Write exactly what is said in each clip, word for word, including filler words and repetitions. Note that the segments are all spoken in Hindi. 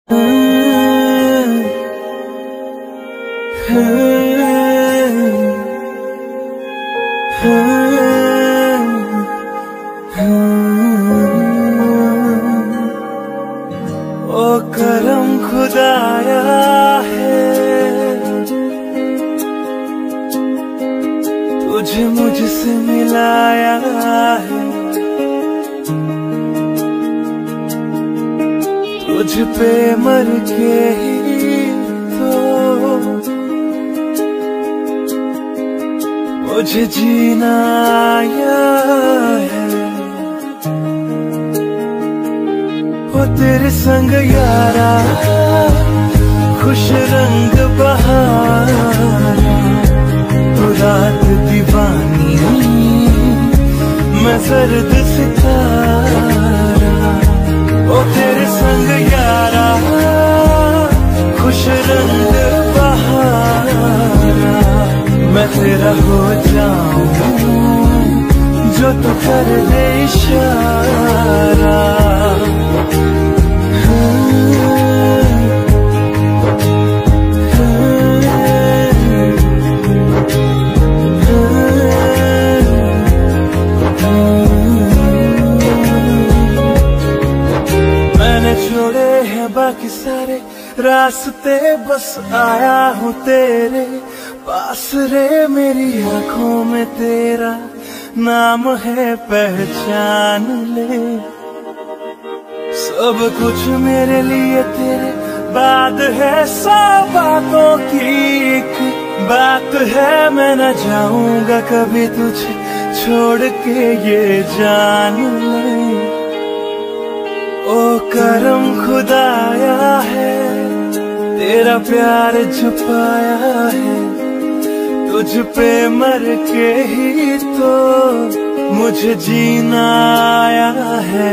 ओ करम खुदाया है, तुझे मुझसे मिलाया है। तुझ पे मर के ही तो मुझे जीना आया है। वो तेरे संग यारा खुश रंग बहारा, तो रात दीवानी मैं जर्द सितारा। ओ तेरे संग यारा खुश रंग बहारा, मैं तेरा हो जाऊं जो तू कर दे इशारा। मैंने छोड़े हैं बाकी सारे रास्ते, बस आया हूँ तेरे पास रे। मेरी आंखों में तेरा नाम है, पहचान ले। सब कुछ मेरे लिए तेरे बाद है, सौ बातों की एक बात है। मैं न जाऊंगा कभी तुझे छोड़ के, ये जान ले। ओ करम खुदाया है, तेरा प्यार छुपाया है। तुझ पे मर के ही तो मुझे जीना आया है।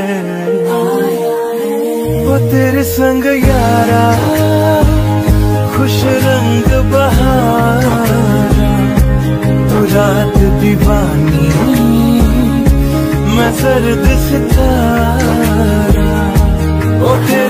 वो तेरे संग यारा खुश रंग बहारा, तो रात दीवानी मैं जर्द सितारा। ओ